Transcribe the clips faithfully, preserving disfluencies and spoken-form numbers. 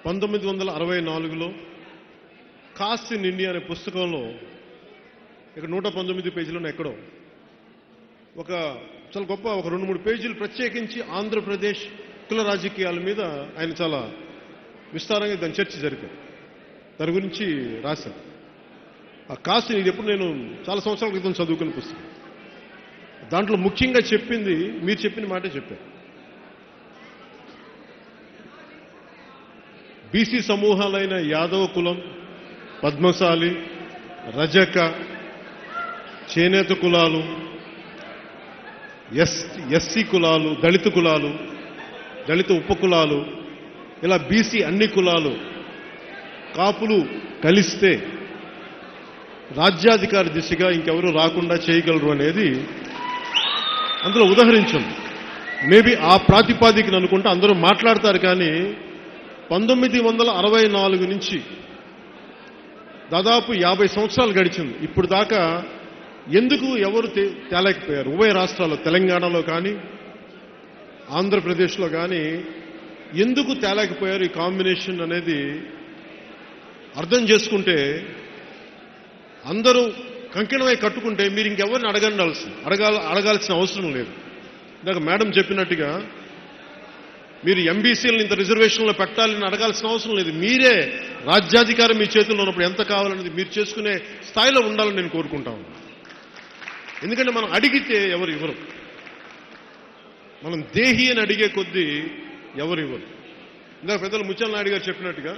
పంతొమ్మిది వందల అరవై నాలుగులో కాస్ట్ ఇన్ ఇండియా అనే పుస్తకంలో ఇక్కడ నూట పంతొమ్మిది పేజీలను ఎక్కడో ఒక చాలా గొప్ప ఒక రెండు మూడు పేజీలు ప్రత్యేకించి ఆంధ్రప్రదేశ్ కుల రాజకీయాల మీద ఆయన చాలా విస్తారంగా దాని చర్చ జరిపారు. దాని గురించి రాశారు. ఆ కాస్ట్ ఇది ఎప్పుడు నేను చాలా సంవత్సరాల క్రితం చదువుకునే పుస్తకం. దాంట్లో ముఖ్యంగా చెప్పింది మీరు చెప్పిన మాటే చెప్పారు. బీసీ సమూహాలైన యాదవ కులం, పద్మశాలి, రజక, చేనేత కులాలు, ఎస్ ఎస్సీ కులాలు, దళిత కులాలు, దళిత ఉపకులాలు, ఇలా బీసీ అన్ని కులాలు కాపులు కలిస్తే రాజ్యాధికార దిశగా ఇంకెవరు రాకుండా చేయగలరు అనేది అందులో ఉదాహరించండి. మేబీ ఆ ప్రాతిపాదికను అనుకుంటే అందరూ మాట్లాడతారు. కానీ పంతొమ్మిది వందల అరవై నాలుగు నుంచి దాదాపు యాభై సంవత్సరాలు గడిచింది. ఇప్పుడు దాకా ఎందుకు ఎవరు తేలేకపోయారు? ఉభయ రాష్ట్రాల్లో, తెలంగాణలో కానీ ఆంధ్రప్రదేశ్లో కానీ ఎందుకు తేలేకపోయారు? ఈ కాంబినేషన్ అనేది అర్థం చేసుకుంటే అందరూ కంకణమై కట్టుకుంటే మీరు ఇంకెవరిని అడగండాల్సి అడగాల అడగాల్సిన అవసరం లేదు. ఇందాక మేడం చెప్పినట్టుగా మీరు ఎంబీసీలను ఇంత రిజర్వేషన్లో పెట్టాలని అడగాల్సిన అవసరం లేదు. మీరే రాజ్యాధికారం మీ చేతుల్లో ఉన్నప్పుడు ఎంత కావాలనేది మీరు చేసుకునే స్థాయిలో ఉండాలని నేను కోరుకుంటాను. ఎందుకంటే మనం అడిగితే ఎవరు ఇవ్వరు. మనం దేహి అని అడిగే కొద్దీ ఎవరు ఇవ్వరు. ఇందాక పెద్దలు ముత్యాల నాయుడు గారు చెప్పినట్టుగా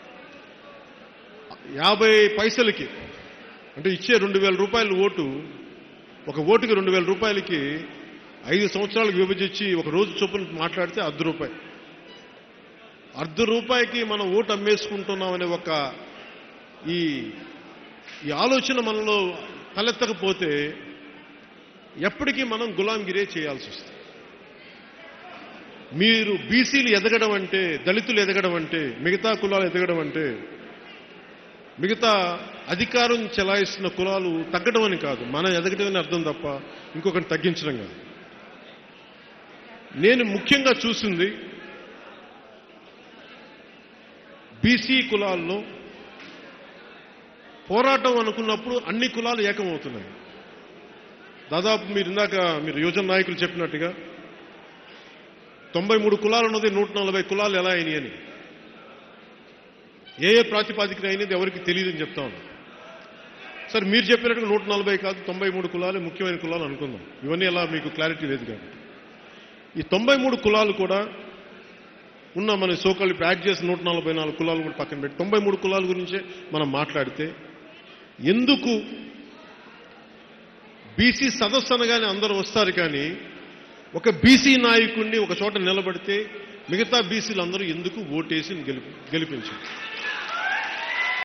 యాభై పైసలకి అంటే ఇచ్చే రెండు వేల రూపాయల ఓటు, ఒక ఓటుకి రెండు వేల రూపాయలకి ఐదు సంవత్సరాలకు విభజించి ఒక రోజు చొప్పున మాట్లాడితే అర్ధ రూపాయి అర్ధ రూపాయికి మనం ఓటు అమ్మేసుకుంటున్నామనే ఒక ఈ ఈ ఆలోచన మనలో తలెత్తకపోతే ఎప్పటికీ మనం గులాంగిరే చేయాల్సి వస్తుంది. మీరు బీసీలు ఎదగడం అంటే, దళితులు ఎదగడం అంటే, మిగతా కులాలు ఎదగడం అంటే మిగతా అధికారం చెలాయిస్తున్న కులాలు తగ్గడం అని కాదు, మనం ఎదగడం అని అర్థం తప్ప ఇంకొకటి తగ్గించడం కాదు. నేను ముఖ్యంగా చూసింది బీసీ కులాల్లో పోరాటం అనుకున్నప్పుడు అన్ని కులాలు ఏకమవుతున్నాయి. దాదాపు మీరు ఇందాక మీరు యువజన నాయకులు చెప్పినట్టుగా తొంభై మూడు కులాలు ఉన్నది నూట నలభై కులాలు ఎలా అయినాయి అని, ఏ ఏ ప్రాతిపాదికన అయినది ఎవరికి తెలియదని చెప్తా ఉన్నా. సరే మీరు చెప్పినట్టుగా నూట నలభై కాదు తొంభై మూడు కులాలే ముఖ్యమైన కులాలు అనుకుందాం. ఇవన్నీ ఎలా మీకు క్లారిటీ లేదు కాబట్టి ఈ తొంభై మూడు కులాలు కూడా ఉన్న మన సోకాళ్ళు ఇప్పుడు యాడ్ చేసి నూట నలభై నాలుగు కులాలు కూడా పక్కన పెట్టి తొంభై మూడు కులాల గురించే మనం మాట్లాడితే ఎందుకు బీసీ సదస్సు అనగానే అందరూ వస్తారు, కానీ ఒక బీసీ నాయకుడిని ఒక చోట నిలబడితే మిగతా బీసీలు అందరూ ఎందుకు ఓటేసి గెలిపి గెలిపించారు?